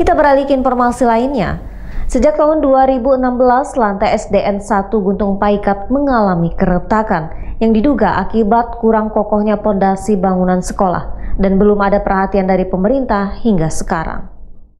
Kita beralih ke informasi lainnya. Sejak tahun 2016, lantai SDN 1 Guntung Paikat mengalami keretakan yang diduga akibat kurang kokohnya pondasi bangunan sekolah dan belum ada perhatian dari pemerintah hingga sekarang.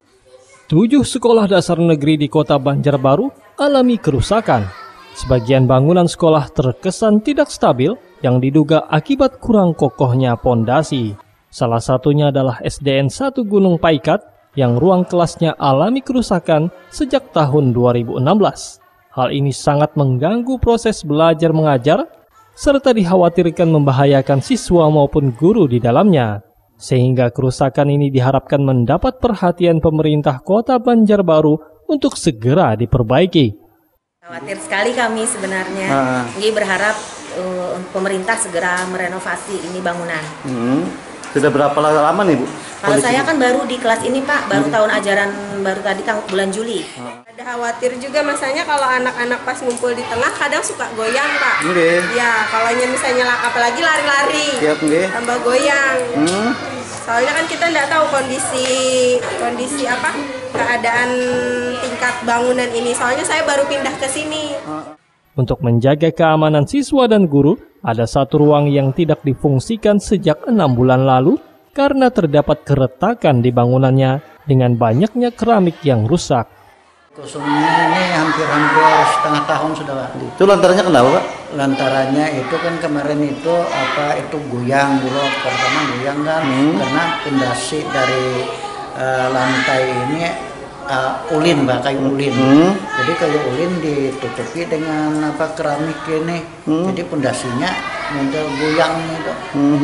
7 sekolah dasar negeri di Kota Banjarbaru alami kerusakan. Sebagian bangunan sekolah terkesan tidak stabil yang diduga akibat kurang kokohnya pondasi. Salah satunya adalah SDN 1 Gunung Paikat yang ruang kelasnya alami kerusakan sejak tahun 2016. Hal ini sangat mengganggu proses belajar mengajar, serta dikhawatirkan membahayakan siswa maupun guru di dalamnya. Sehingga kerusakan ini diharapkan mendapat perhatian pemerintah Kota Banjarbaru untuk segera diperbaiki. Khawatir sekali kami sebenarnya. Jadi berharap pemerintah segera merenovasi ini bangunan. Sudah berapa lama nih Bu? Kalau saya kan baru di kelas ini Pak, baru tahun ajaran baru tadi bulan Juli. Ada khawatir juga masanya kalau anak-anak pas ngumpul di tengah kadang suka goyang Pak. Ya, kalau misalnya apalagi lari-lari, tambah goyang. Soalnya kan kita nggak tahu kondisi apa keadaan tingkat bangunan ini. Soalnya saya baru pindah ke sini. Untuk menjaga keamanan siswa dan guru, ada satu ruang yang tidak difungsikan sejak 6 bulan lalu karena terdapat keretakan di bangunannya dengan banyaknya keramik yang rusak. Kosongnya ini hampir setengah tahun sudah Pak. Itu lantarannya kenapa Pak? Lantarannya itu kan kemarin itu goyang dulu, pertama goyang kan karena pondasi dari lantai ini ulin Pak, kayu ulin. Jadi kayu ulin ditutupi dengan keramik ini. Jadi pondasinya muncul goyang itu.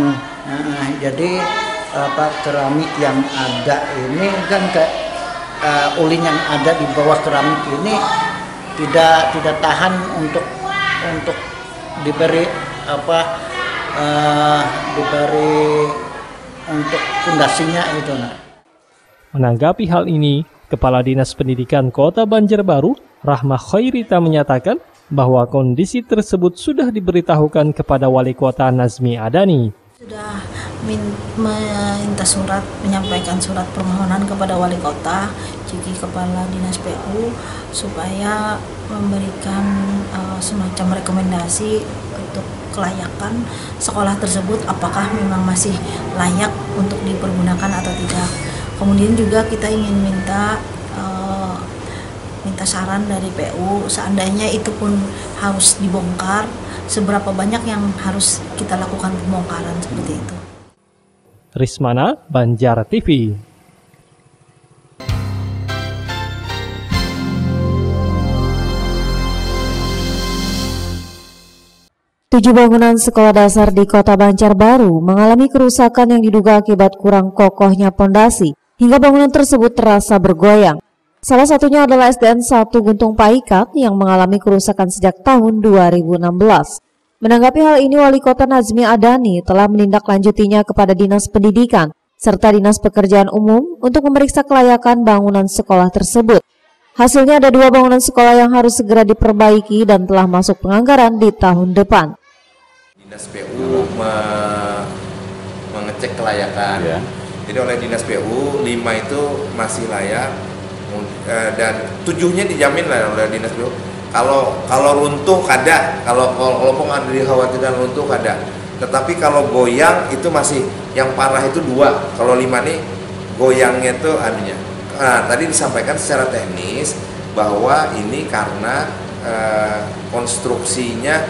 Jadi keramik yang ada ini kan ulin yang ada di bawah keramik ini tidak tahan untuk diberi untuk pondasinya itu. Menanggapi hal ini, Kepala Dinas Pendidikan Kota Banjarbaru, Rahma Khairita menyatakan bahwa kondisi tersebut sudah diberitahukan kepada Wali Kota Nazmi Adani. Sudah menyampaikan surat permohonan kepada Wali Kota, juga Kepala Dinas PU, supaya memberikan semacam rekomendasi untuk kelayakan sekolah tersebut, apakah memang masih layak untuk dipergunakan atau tidak. Kemudian juga kita ingin minta saran dari PU, seandainya itu pun harus dibongkar, seberapa banyak yang harus kita lakukan pembongkaran seperti itu. Rismana, Banjar TV. Tujuh bangunan sekolah dasar di Kota Banjarbaru mengalami kerusakan yang diduga akibat kurang kokohnya pondasi, hingga bangunan tersebut terasa bergoyang. Salah satunya adalah SDN 1 Guntung Paikat yang mengalami kerusakan sejak tahun 2016. Menanggapi hal ini, Wali Kota Nazmi Adani telah menindaklanjutinya kepada Dinas Pendidikan serta Dinas Pekerjaan Umum untuk memeriksa kelayakan bangunan sekolah tersebut. Hasilnya ada 2 bangunan sekolah yang harus segera diperbaiki dan telah masuk penganggaran di tahun depan. Dinas PU mengecek kelayakan. Jadi oleh Dinas PU 5 itu masih layak dan 7-nya dijamin lah oleh Dinas PU. Kalau runtuh kada, kalau ada dikhawatirkan runtuh kada. Tetapi kalau goyang itu masih yang parah itu 2. Kalau 5 nih goyangnya itu anunya. Nah, tadi disampaikan secara teknis bahwa ini karena konstruksinya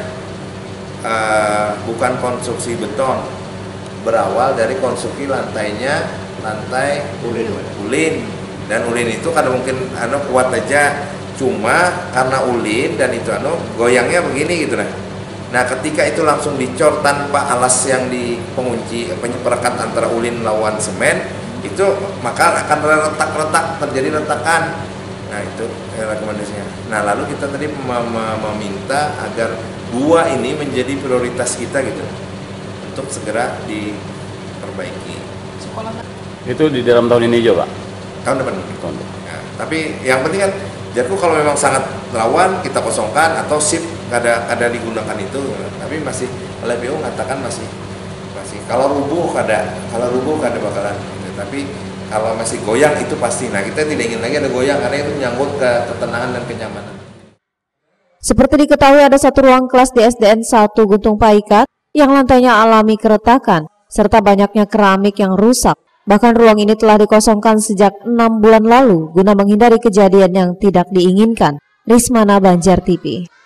bukan konstruksi beton, berawal dari konstruksi lantainya lantai ulin. Dan ulin itu kadang mungkin kuat aja, cuma karena ulin dan itu goyangnya begini gitu nah ketika itu langsung dicor tanpa alas yang di pengunci perekat antara ulin lawan semen, itu maka akan retak-retak, terjadi retakan. Nah itu rekomendasinya. Nah lalu kita tadi meminta agar 2 ini menjadi prioritas kita gitu untuk segera diperbaiki. Itu di dalam tahun ini juga Pak? Tahun depan. Ya, tapi yang penting kan jadku kalau memang sangat rawan kita kosongkan atau shift kada digunakan itu. Tapi masih oleh PU mengatakan masih kalau rubuh kada bakalan gitu. Tapi Kalau masih goyang itu pasti. Nah, kita tidak ingin lagi ada goyang karena itu menyangkut ke ketenangan dan kenyamanan. Seperti diketahui ada satu ruang kelas di SDN 1 Guntung Paikat yang lantainya alami keretakan serta banyaknya keramik yang rusak. Bahkan ruang ini telah dikosongkan sejak 6 bulan lalu guna menghindari kejadian yang tidak diinginkan. Rismana, Banjar TV.